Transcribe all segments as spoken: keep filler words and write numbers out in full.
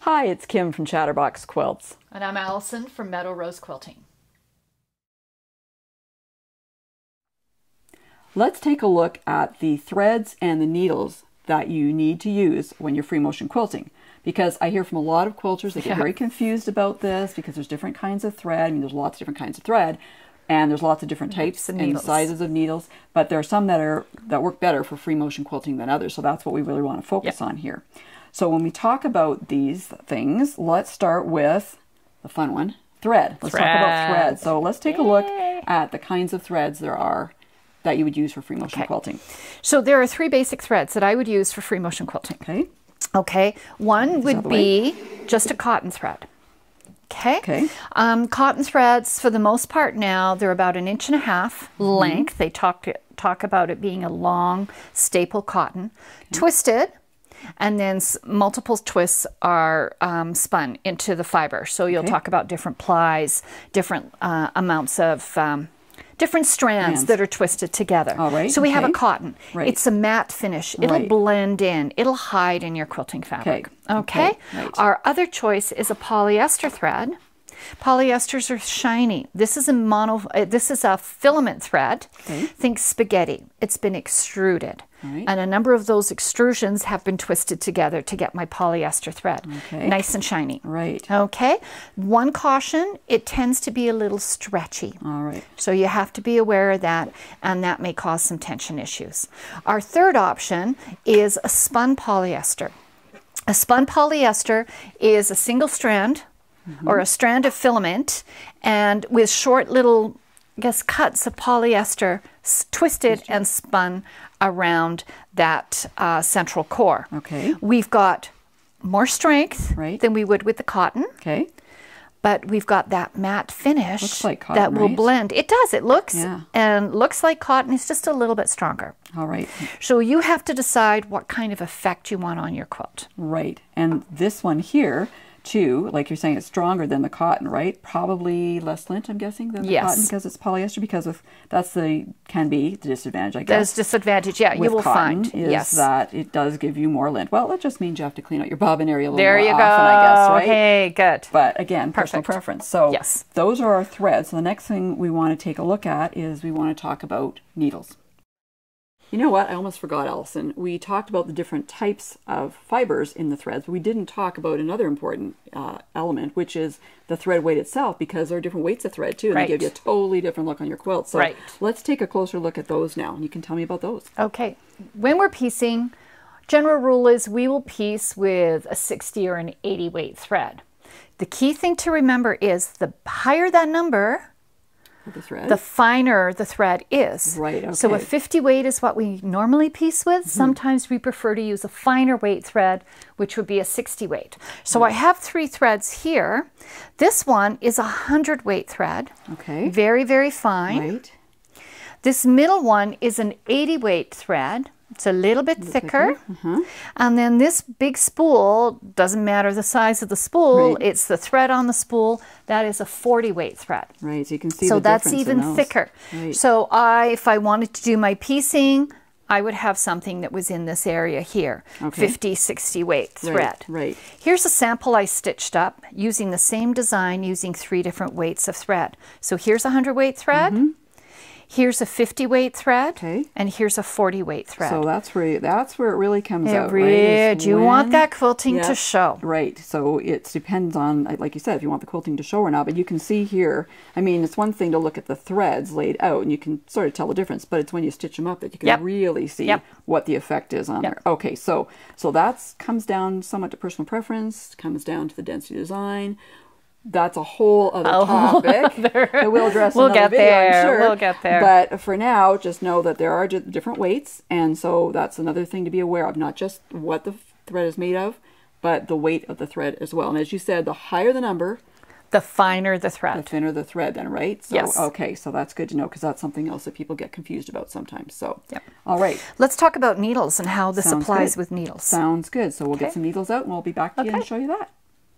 Hi, it's Kim from Chatterbox Quilts. And I'm Allison from Meadow Quilting. Let's take a look at the threads and the needles that you need to use when you're free motion quilting. Because I hear from a lot of quilters, they get Yeah. very confused about this because there's different kinds of thread. I mean, there's lots of different kinds of thread, and there's lots of different types and needles. sizes of needles. But there are some that are that work better for free motion quilting than others. So that's what we really want to focus Yep. on here. So when we talk about these things, let's start with the fun one, thread. Let's Thread. talk about thread. So let's take Yay. a look at the kinds of threads there are that you would use for free motion Okay. quilting. So there are three basic threads that I would use for free motion quilting. Okay. Okay, one out would the be just a cotton thread. Okay. Okay. Um, cotton threads, for the most part now, they're about an inch and a half length. Mm-hmm. They talk talk about it being a long staple cotton, okay. twisted, and then s- multiple twists are um, spun into the fiber. So you'll Okay. talk about different plies, different uh, amounts of um, different strands Strands. that are twisted together. All right, So we have a okay. cotton. Right. It's a matte finish. It'll Right. blend in. It'll hide in your quilting fabric. Okay, Okay. okay, right. Our other choice is a polyester thread. Polyesters are shiny. This is a mono. Uh, this is a filament thread. Okay. Think spaghetti. It's been extruded, All right. and a number of those extrusions have been twisted together to get my polyester thread. Okay. Nice and shiny. Right. Okay. One caution: it tends to be a little stretchy. All right. So you have to be aware of that, and that may cause some tension issues. Our third option is a spun polyester. A spun polyester is a single strand mm-hmm. or a strand of filament, and with short little, I guess, cuts of polyester s- twisted and spun around that uh, central core. Okay. We've got more strength Right. than we would with the cotton. Okay. But we've got that matte finish Looks like cotton, that will right? blend. It does. It looks Yeah. and looks like cotton. It's just a little bit stronger. All right. So you have to decide what kind of effect you want on your quilt. Right. And this one here, too, like you're saying, it's stronger than the cotton, right? Probably less lint, I'm guessing, than the Yes. cotton because it's polyester. Because of that's the can be the disadvantage, I There's guess. disadvantage. Yeah, with you will cotton find. is Yes. that it does give you more lint. Well, that just means you have to clean out your bobbin area a little There more you often, go. I guess, right? Hey, good. But again, personal Perfect. preference. So Yes. those are our threads. So the next thing we want to take a look at is we want to talk about needles. You know what? I almost forgot, Allison. We talked about the different types of fibers in the threads, but we didn't talk about another important uh, element, which is the thread weight itself, because there are different weights of thread too, and Right. they give you a totally different look on your quilt. So Right. let's take a closer look at those now, and you can tell me about those. Okay. When we're piecing, general rule is we will piece with a sixty or an eighty weight thread. The key thing to remember is the higher that number, The thread. the finer the thread is. Right, So a okay. fifty weight is what we normally piece with. Mm-hmm. Sometimes we prefer to use a finer weight thread, which would be a sixty weight. So I have three threads here. This one is a one hundred weight thread. Okay. Very, very fine. Right. This middle one is an eighty weight thread. It's a little bit thicker. Uh-huh. And then this big spool, doesn't matter the size of the spool, Right. it's the thread on the spool, that is a forty weight thread. Right. So you can see So the that's difference in even those. thicker. Right. So I, if I wanted to do my piecing, I would have something that was in this area here, Okay. fifty, sixty weight thread. Right. Right. Here's a sample I stitched up using the same design using three different weights of thread. So here's a one hundred weight thread, here's a fifty weight thread, Okay. and here's a forty weight thread. So that's where that's where it really comes It out, really- right? is you want when- that quilting to Yeah, show. Right. So it depends on, like you said, if you want the quilting to show or not. But you can see here, I mean, it's one thing to look at the threads laid out, and you can sort of tell the difference. But it's when you stitch them up that you can Yep. really see Yep. what the effect is on Yep. there. Okay. So so that's comes down somewhat to personal preference. Comes down to the density design. That's a whole other A whole topic that we'll address in We'll another get video, there. I'm sure. We'll get there. But for now, just know that there are di- different weights, and so that's another thing to be aware of. Not just what the thread is made of, but the weight of the thread as well. And as you said, the higher the number, The finer the the thread. thinner the thread then, right? So, Yes. okay, so that's good to know, because that's something else that people get confused about sometimes. So, Yep. all right. Let's talk about needles and how this Sounds applies good. with needles. Sounds good. So we'll Okay. get some needles out, and we'll be back to you and Okay. show you that.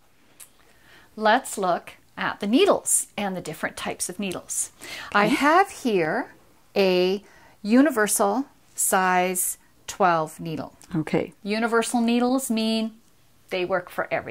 Let's look at the needles and the different types of needles. I have here a universal size twelve needle. Okay. Universal needles mean they work for everything.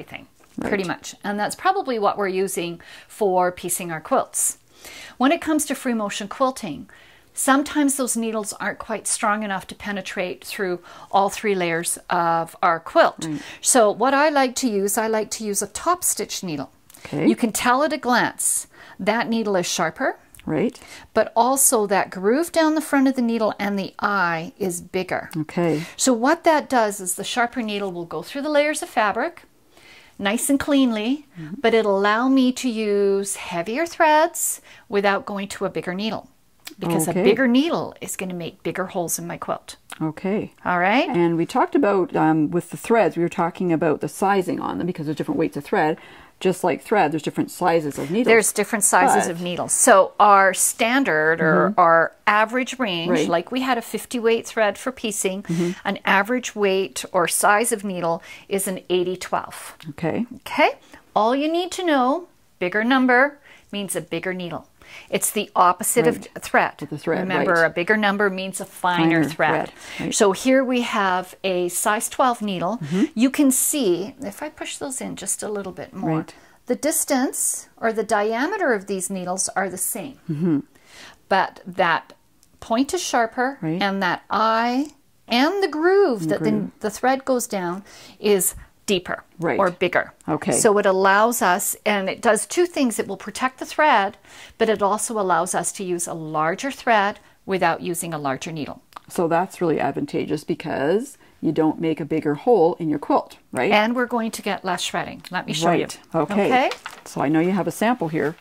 Right. pretty much. And that's probably what we're using for piecing our quilts. When it comes to free motion quilting, sometimes those needles aren't quite strong enough to penetrate through all three layers of our quilt. Right. So what I like to use, I like to use a top stitch needle. Okay. You can tell at a glance that needle is sharper. Right. But also that groove down the front of the needle and the eye is bigger. Okay. So what that does is the sharper needle will go through the layers of fabric nice and cleanly, mm-hmm. but it'll allow me to use heavier threads without going to a bigger needle. Because okay. a bigger needle is going to make bigger holes in my quilt. Okay. All right. And we talked about, um, with the threads, we were talking about the sizing on them because there's different weights of thread. Just like thread, there's different sizes of needles. There's different sizes but... of needles. So our standard or mm-hmm. our average range, right. like we had a fifty weight thread for piecing, mm-hmm. an average weight or size of needle is an eighty twelve. Okay. Okay. All you need to know, bigger number means a bigger needle. It's the opposite right. of thread. With the thread. Remember, right. a bigger number means a finer, finer thread. thread. Right. So here we have a size twelve needle. Mm-hmm. You can see, if I push those in just a little bit more, right. the distance or the diameter of these needles are the same. Mm-hmm. But that point is sharper right. and that eye and the groove and that groove. The, the thread goes down is deeper right. or bigger. Okay. So it allows us, and it does two things. It will protect the thread, but it also allows us to use a larger thread without using a larger needle. So that's really advantageous because you don't make a bigger hole in your quilt, right? And we're going to get less shredding. Let me show right. you. Okay. okay. So I know you have a sample here.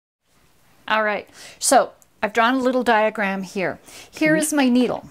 All right. So I've drawn a little diagram here. Here mm-hmm. is my needle.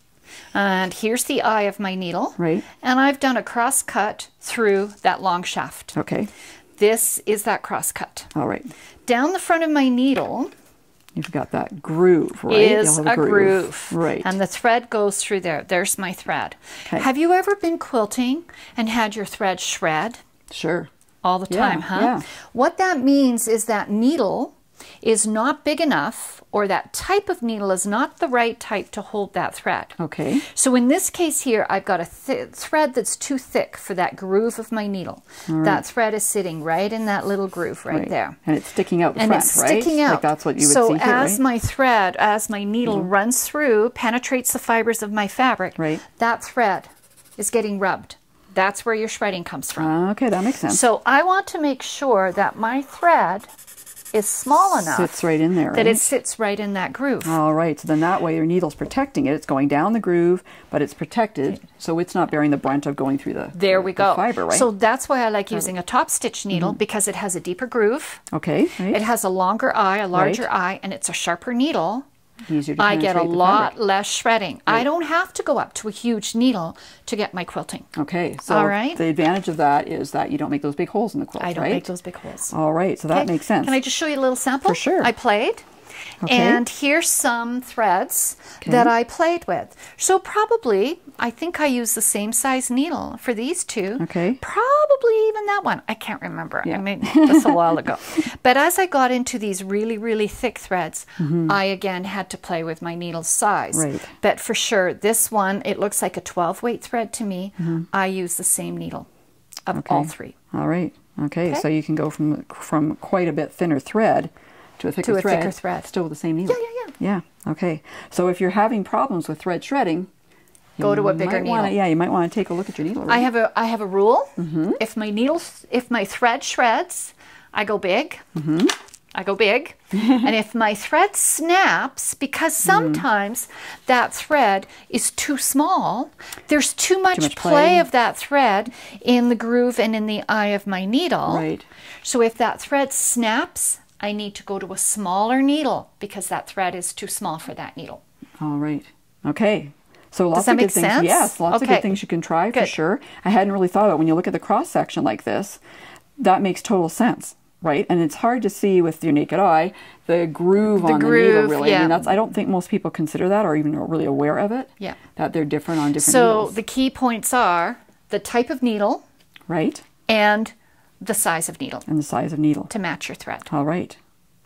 And here's the eye of my needle. Right. And I've done a cross cut through that long shaft. Okay. This is that cross cut. All right. Down the front of my needle, you've got that groove, right? Is a, a groove. groove. Right. And the thread goes through there. There's my thread. Okay. Have you ever been quilting and had your thread shred? Sure. All the time, yeah, huh? Yeah. What that means is that needle is not big enough, or that type of needle is not the right type to hold that thread. Okay. So in this case here, I've got a th thread that's too thick for that groove of my needle. Right. That thread is sitting right in that little groove right, right. there. And it's sticking out the and front, it's right? sticking out. Like that's what you would so see here, as right? my thread, as my needle mm-hmm. runs through, penetrates the fibers of my fabric, right. that thread is getting rubbed. That's where your shredding comes from. Uh, okay, that makes sense. So I want to make sure that my thread is small enough sits right in there, that right? it sits right in that groove. All right, so then that way your needle's protecting it. It's going down the groove, but it's protected, so it's not bearing the brunt of going through the there we the go fiber, right? So that's why I like using a top stitch needle, mm-hmm. because it has a deeper groove. Okay, right. It has a longer eye, a larger right. eye, and it's a sharper needle. Easier to I get a lot fabric. less shredding. Right. I don't have to go up to a huge needle to get my quilting. Okay, so All right. the advantage of that is that you don't make those big holes in the quilt, I don't right? make those big holes. All right, so that okay. makes sense. Can I just show you a little sample? For sure. I played. Okay. And here's some threads okay. that I played with. So probably, I think I used the same size needle for these two. Okay. Probably even that one. I can't remember. Yeah. I mean, that's a while ago. But as I got into these really, really thick threads, mm-hmm. I again had to play with my needle size. Right. But for sure, this one, it looks like a twelve weight thread to me. Mm-hmm. I use the same needle of okay. all three. All right. Okay. Okay. So you can go from from quite a bit thinner thread to a thicker to a thread, thicker thread. Still with the same needle. Yeah, yeah, yeah. Yeah. Okay. So if you're having problems with thread shredding, go to a bigger needle. Wanna, yeah, you might want to take a look at your needle. Right? I have a I have a rule. Mm-hmm. If my needle, if my thread shreds, I go big. Mm-hmm. I go big. And if my thread snaps, because sometimes mm. that thread is too small, there's too much, too much play. play of that thread in the groove and in the eye of my needle. Right. So if that thread snaps, I need to go to a smaller needle because that thread is too small for that needle. All right. Okay. So lots Does that of good make things. sense? Yes, lots okay. of good things you can try good. for sure. I hadn't really thought about when you look at the cross section like this, that makes total sense, right? And it's hard to see with your naked eye the groove the on groove, the needle. Really, yeah. I mean, that's. I don't think most people consider that or even are really aware of it. Yeah. That they're different on different so needles. So the key points are the type of needle, right, and the size of needle, and the size of needle to match your thread. All right.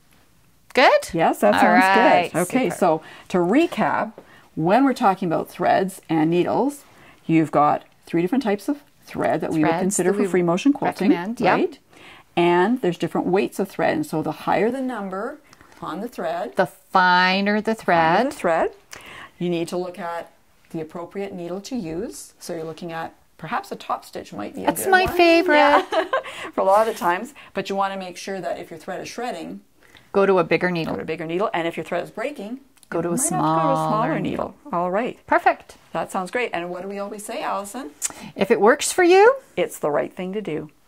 Good? Yes, that sounds right. good. Okay, Super. so to recap, when we're talking about threads and needles, you've got three different types of thread that we would Threads consider that for we free motion quilting, recommend, yep. right? And there's different weights of thread. And so the higher the number on the thread, The finer the finer thread. the thread, you need to look at the appropriate needle to use. So you're looking at perhaps a top stitch might be a That's good my one. favorite. Yeah. For a lot of times. But you want to make sure that if your thread is shredding, Go to a bigger go needle. to a bigger needle. And if your thread is breaking, Go you to a might have to go to a smaller smaller needle. All right. Perfect. That sounds great. And what do we always say, Allison? If it works for you, It's the right thing to do.